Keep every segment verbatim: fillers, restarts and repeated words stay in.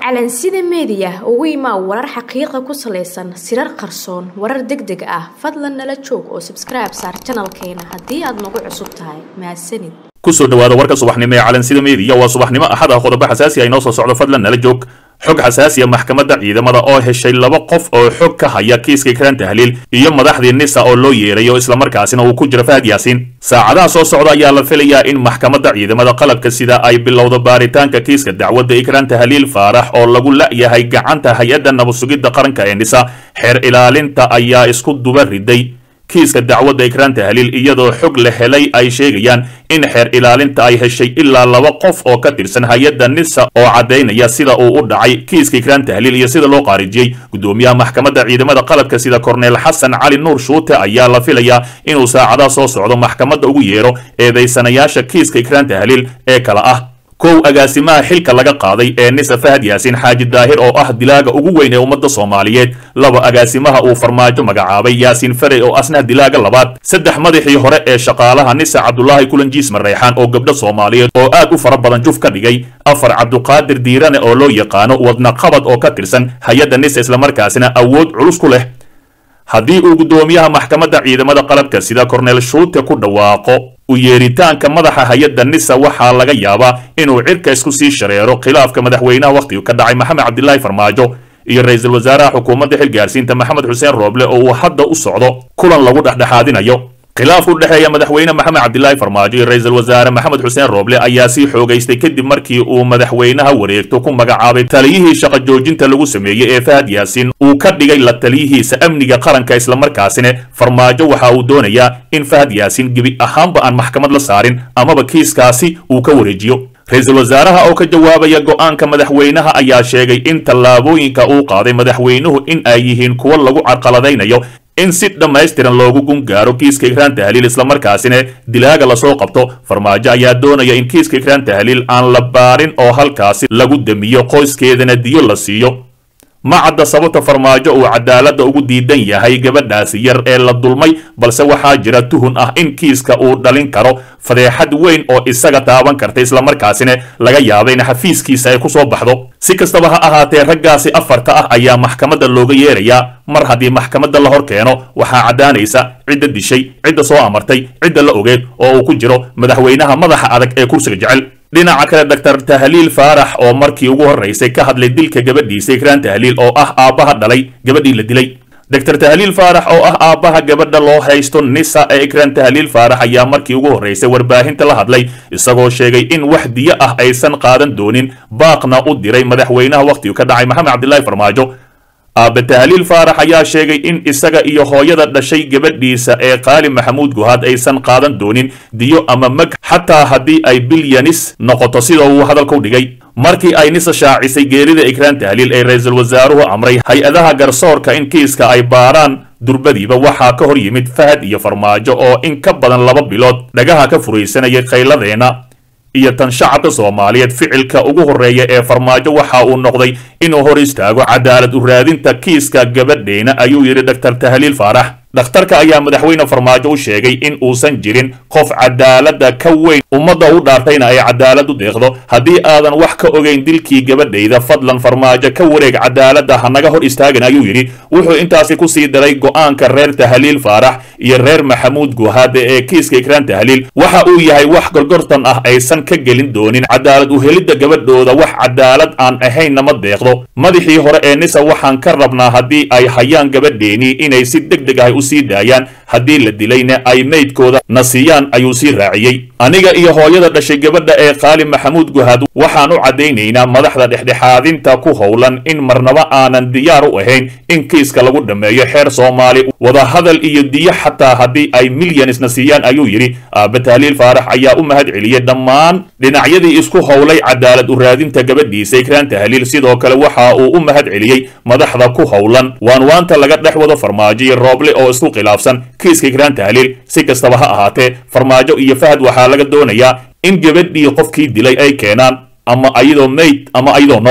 calansida media ugu imaa warar xaqiiqo ku saleysan sirar qarsoon warar degdeg ah fadlan nala joog oo subscribe saar channelkeena haddii aad nagu cusub tahay mahadsanid kusoo dhawaada warka subaxnimo ee calansida media waa subaxnimo axad ah qodobo xasaasi ah inoo soo socdo fadlan nala joog xog xasaasi ah maxkamadda ciidamada oo heshay laba qof oo xog ka haya kiiska Ikraan Tahliil iyo madaxdii Nisa oo loo yeerayo isla markaasina uu ku jiro Fahad Yaasiin saacadaha soo socda ayaa la filayaa in maxkamadda ciidamada qalabka sida ay bilowdo baaritaanka kiiska dacwadda Ikraan Tahliil Faarax oo lagu laayahay gacanta hay'adda nabad sugidda qaranka ee Nisa xeer ilaalinta ayaa isku duba riday kiiska dacwadda Ikraan Tahliil iyadoo xog la helay ay sheegayaan in xeer ilaalinta ay heshay ilaa laba qof oo ka tirsan hay'adda Nisa oo cadeynaya sida uu u dhacay kiiska Ikraan Tahliil iyo sida loo qaarijiyay gudoomiyaha maxkamadda ciidamada qalabka sida Cornel Xasan Cali Nuur Shuute ayaa la filayaa inuu saacadaha soo socdo maxkamadda ugu yeero eedeysanayaasha kiiska Ikraan Tahliil ee kala ah kow agaasimaha xilka laga qaaday ee Nisa Fahad Yaasiin Xaaji Daahir oo ah dilaaga ugu weyn ee ummadda Soomaaliyeed laba agaasimaha uu farmaajo magacaabay Yaasiin Fare oo asna dilaaga labaad saddex madaxii hore ee shaqaalaha Nisa Cabdullaahi Kulanjiis Mareexaan oo gabdho Soomaaliyeed oo aad u fara badan juf ka dhigay afar Cabduqaadir Diirane oo loo yaqaano wadna qabad oo ka tirsan hay'adda Nisa isla markaasina awood culus ku leh haddii uu gudoomiyaha maxkamadda ciidamada qalabka sida Cornel Shuute ku dhawaaqo u yeeritaanka madaxa hay'adda Nisa waxaa laga yaabaa inuu cirka isku sii shareero khilaafka madaxweynaha waqtiga ka dhacay Maxamed Cabdullaahi Farmaajo iyo ra'iisul wasaaraha xukuumadda xilgaarsiinta Maxamed Xuseen Rooble oo uu hadda u socdo kulan lagu dhaxdhaxaadinayo khilaaf u dhaxeeya madaxweyne Maxamed Cabdullaahi Farmaajo iyo ra'iisul wasaare Maxamed Xuseen Rooble ayaa sii xoogaystay kadib markii uu madaxweynaha wareegto ku magacaabay taliyihii shaqo joojinta lagu sameeyay ee Fahad Yaasiin uu ka dhigay la taliyihiisa amniga qaranka isla markaasina Farmaajo waxa uu doonayaa in Fahad Yaasiin gibi ahaanba aan maxkamad la saarin amaba kiiskaasi uu ka wareejiyo ra'iisul wasaaraha oo ka jawaabaya go'aanka madaxweynaha ayaa sheegay in tallaabooyinka uu qaaday madaxweynuhu in ay yihiin kuwo lagu carqaladeynayo in si dhammaystiran loogu gungaaro kiiska Ikraan Tahliil isla markaasina dilaaga la soo qabto Farmaajo ayaa doonaya in kiiska Ikraan Tahliil aan la baarin oo halkaasi lagu damiyo qoyskeedana diyo la siiyo ma cadda sababta Farmaajo uu cadaaladda ugu diidan yahay gabadhaasi yar ee la dulmay balse waxaa jira tuhun ah in kiiska uu dhalin karo fadeexad weyn oo isaga taaban karta isla markaasina laga yaabay in xafiiskiisa ay ku soo baxdo si kastaba ha ahaatee raggaasi afarta ah ayaa maxkamadda looga yeerayaa mar haddii maxkamadda la hor keeno waxaa caddaanaysa cidda dishay cidda soo amartay cidda la ogeed oo uu ku jiro madaxweynaha madaxa adag ee kursiga jecel dhinaca kale Doctor Tahliil Faarax oo markii ugu horeysay ka hadlay dilka gabadhiisa Ikraan Tahliil oo ah aabaha dhalay gabadhii la dilay Doctor Tahliil Faarax oo ah aabaha gabadha loo haysto Nisa ee Ikraan Tahliil Faarax ayaa markii ugu horeysay warbaahinta la hadlay isagoo sheegay in wax diyo ah aysan qaadan doonin baaqna u diray madaxweynaha waqtiga ka dhacay Maxamed Cabdullaahi Farmaajo Aabe Tahliil Faarax ayaa sheegay in isaga iyo hooyada dhashay gabadhiisa ee Qaali Maxamuud Guhaad aysan qaadan doonin diyo ama mag xataa haddii ay bilyanis noqoto sida uu hadalka u dhigay markii ay Nisa shaacisay geerida Ikraan Tahliil ee ra'iisul wasaaruhu amray hay'adaha garsoorka in kiiska ay baaraan durbadiiba waxaa ka hor yimid Fahad iyo Farmaajo oo in ka badan laba bilood dhagaha ka furaysanayay qayladeena iyo tan shacabka Soomaaliyeed ficilka ugu horeeya ee Farmaajo waxa uu noqday inuu hor istaago cadaalad u raadinta kiiska gabadheena ayuu yiri Doctor Tahliil Faarax dhakhtarka ayaa madaxweyne Farmaajo u sheegay in uusan jirin qof cadaaladda ka weyn ummadda u dhaartayna ay cadaalad u deeqdo haddii aadan wax ka ogeyn dilkii gabadhayda fadlan Farmaajo ka wareeg cadaaladda hanaga hor istaagan ayuu yiri wuxuu intaasi ku sii daray go'aanka reer Tahliil Faarax iyo reer Maxamuud Guhaad ee kiiska Ikraan Tahliil waxa uu yahay wax gorgortan ah aysan ka gelin doonin cadaalad u helidda gabadhooda wax cadaalad aan ahayn nama deeqdo madaxii hore ee Nisa waxaan ka rabnaa haddii ay hayaan gabadheeni inay si degdeg ah u sii daayaan haddii la dilayna ay meydkooda nasiyaan ayuu sii raaciyay aniga iyo hooyada dhashay gabadha ee Qaali Maxamuud Guhaad waxaan u cadeynaynaa madaxda dhexdhexaadinta ku howlan in marnaba aanan diyaar u ahayn in kiiska lagu dhameeyo xeer Soomaali wada hadal iyo diyo xataa haddii ay milyanis nasiyaan ayuu yiri Aabe Tahliil Faarax ayaa u mahad celiyay dhammaan dhinacyadii isku howlay cadaalad u raadinta gabadhiisa Ikraan Tahliil sidoo kale waxa uu u mahad celiyay madaxda ku howlan waan waanta laga dhex wado Farmaajo iyo Rooble oo isku khilaafsan kiiska Ikraan Tahliil si kastaba ha ahaatee Farmaajo iyo Fahad waxaa laga doonayaa in gabadhii qofkii dilay ay keenaan ama ayadoo meyd ama ayadoo nool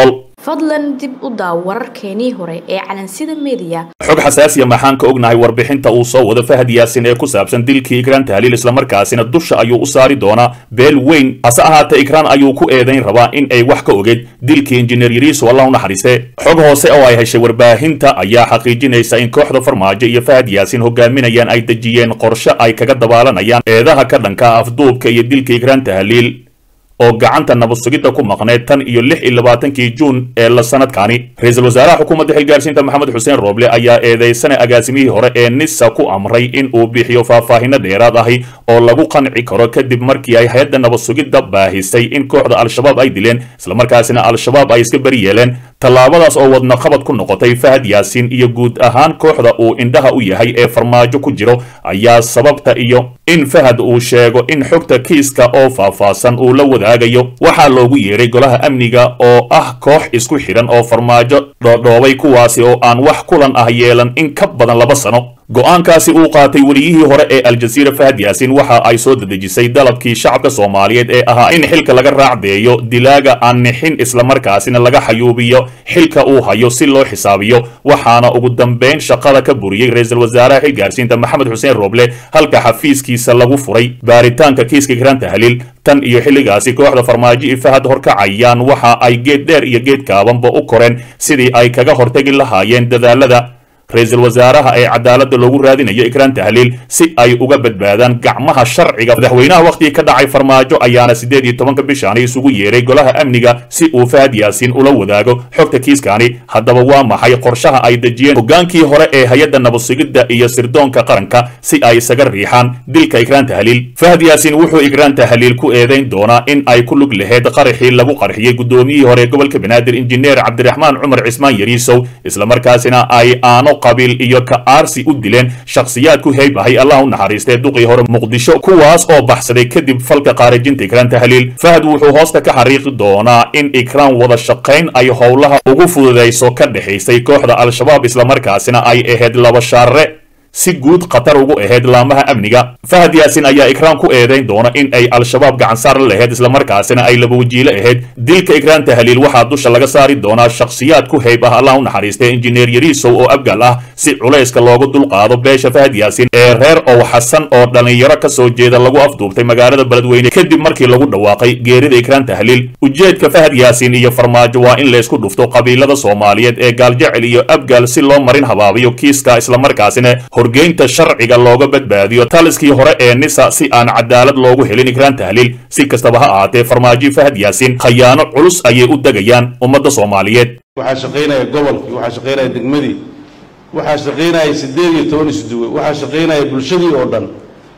fadlan dib u daaw wararkeenii hore ee calansida media xog xasaasiya maxaan ka ognahay warbixinta uu soo wada Fahad Yaasin ee ku saabsan dilkii Ikraan Tahliil isla markaasina dusha ayuu u saari doonaa beel weyn asa ahaatee Ikraan ayuu ku eedayn rabaa in ay wax ka ogeed dilkii injineer Yariis wallahu naxariiste xog hoose oo ay heshay warbaahinta ayaa xaqiijinaysa in kooxda farmaajo iyo Fahad Yaasin hogaaminayaan ay dejiyeen qorshe ay kaga dabaalanayaan eedaha ka dhanka afduubka iyo dilkii Ikraan Tahliil oo gacanta nabad sugidda ku maqneed tan iyo lix iyo labaatankii Juun ee la sanadkaani ra'iisul wasaaraha xukuumadda xilgaarsiinta Maxamed Xuseen Rooble ayaa eedeysana agaasimihii hore ee Nisa ku amray in uu bixiyo faahfaahin dheeraad ah oo lagu qanci karo kadib markii ay hay'adda nabad sugidda baahisay in kooxda al-shabaab ay dileen isla markaasina al-shabaab ay iska bari yeeleen tallaabadaas oo wadna qabad ku noqotay Fahad Yaasin iyo guud ahaan kooxda uu indhaha u yahay ee farmaajo ku jiro ayaa sababta iyo in Fahad uu sheego in xogta kiiska oo faahfaahsan uu la wadaagayo waxaa loogu yeeray golaha amniga oo ah koox isku xiran oo farmaajo dhoodhoobay kuwaasi oo aan wax kulan ah yeelan in ka badan laba sano go'aankaasi uu qaatay waliyihii hore ee Al Jazeera Fahad Yaasin waxa ay soo dadejisay dalabkii shacabka Soomaaliyeed ee ahaa in xilka laga raacdeeyo dilaaga aan nixin isla markaasina laga xayuubiyo xilka uu hayo si loo xisaabiyo waxaana ugu dambeyn shaqada ka buriyay ra'iisul wasaaraha xilgaarsiinta Maxamed Xuseen Rooble halka xafiiskiisa lagu furay baaritaanka kiiska Ikraan Tahliil tan iyo xilligaasi kooxda farmaajo iyo Fahad horkacayaan waxa ay geed dheer iyo geed kaabanba u koreen sidii ay kaga hortagi lahaayeen dadaalada ra'iisul wasaaraha ee cadaaladda loogu raadinayo Ikraan Tahliil si ay uga badbaadaan gacmaha sharciga madaxweynaha waqtiga ka dhacay farmaajo ayaana sideed iyo tobanka bishaan isugu yeeray golaha amniga si uu Fahad Yaasin ula wadaago xogta kiiskani haddaba waa maxay qorshaha ay dejiyeen hogaankii hore ee hay'adda nabad sugidda iyo sirdoonka qaranka si ay isaga riixaan dilka Ikraan Tahliil Fahad Yaasin wuxuu Ikraan Tahliil ku eedayn doonaa in ay ku lug lahayd qaraxii lagu qarxiyay gudoomiyihii hore gobolka Banaadir injineer Cabdiraxmaan Cumar Cismaan Yariisow isla markaasina ay aano qabiil iyo ka aarsi u dileen shakhsiyaad ku heebahay Allah u naxariistay duqii hore Muqdisho kuwaas oo baxsaday kadib falka qaarajinta Ikraan Tahliil Fahad wuxuu hoosta ka xariiqi doonaa in Ikraan wada shaqayn ay howlaha ugu fududeyso ka dhaxaysay kooxda al-shabaab isla markaasina ay ahayd laba shaarre si guud qatar ugu ahayd laamaha amniga Fahad Yaasin ayaa Ikraan ku eedayn doona in ay al-shabaab gacan saar lahayd isla markaasina ay laba wajiile ahayd dilka Ikraan Tahliil waxa dusha laga saari doonaa shakhsiyaad ku heeb ah Allah u naxariistay injineer Yariisow oo abgal ah si culayska loogu dulqaado beesha Fahad Yaasin ee reer oo xasan oo dhalinyaro ka soo jeeda lagu afduubtay magaalada Beledweyne kadib markii lagu dhawaaqay geerida Ikraan Tahliil ujeedka Fahad Yaasin iyo farmaajo waa in la isku dhufto qabiilada Soomaaliyeed ee gaaljecel iyo abgal si loo marin habaabiyo kiiska isla markaasina horgeynta sharciga looga badbaadiyo taliskii hore ee Nisa si aan cadaalad loogu helin Ikraan Tahliil si kastaba ha ahaatee farmaajo Fahad Yaasin khayaano culus ayay u dagayaan ummadda Soomaaliyeed waxa shaqeynaya gobolkii waxa shaqeynaya degmadii waxa shaqeynaya sideed iyo toban isduwe waxa shaqeynaya bulshadii oo dhan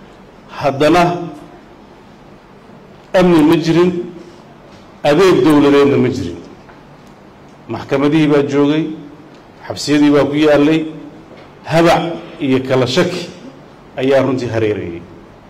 haddana amni ma jirin adeeg dawladeedna ma jirin maxkamadihii baa joogay xabsiyadii baa ku yaalay habac iyo kala shaki ayaa runtii hareerayay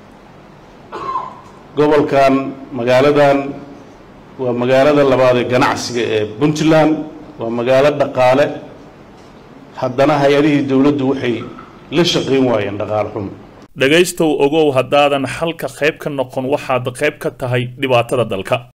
gobolkan magaaladan waa magaalada labaad ee ganacsiga ee Puntland waa magaalo dhaqaale haddana hay'adihii dawladdu waxay la shaqeyn waayeen dhaqaale xumo dhagaystow ogow haddaadan halka qayb ka noqon waxaad qayb ka tahay dhibaatada dalka.